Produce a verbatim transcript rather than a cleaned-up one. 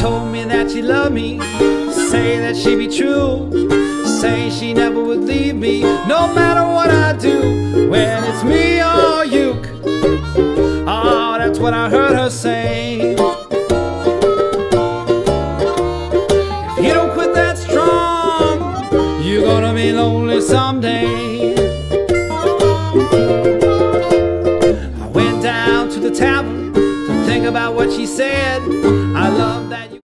told me that she loved me, say that she'd be true, say she never would leave me, no matter what I do, when it's me or you. Oh, that's what I heard her say. If you don't quit that strong, you're gonna be lonely someday. I went down to the tavern to think about what she said.